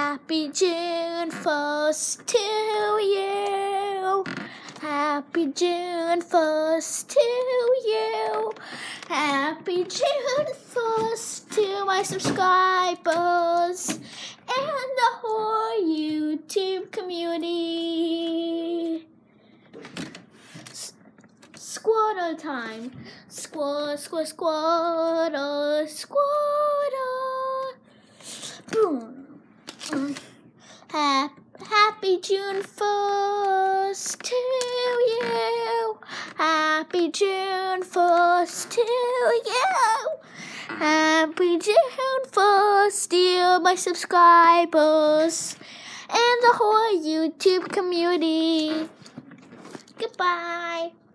Happy June 1st to you. Happy June 1st to you. Happy June 1st to my subscribers and the whole YouTube community. Squirtle time. Squirtle, squirtle, squirtle, squirtle. Boom. Happy June 1st to you. Happy June 1st to you. Happy June 1st, dear my subscribers and the whole YouTube community. Goodbye.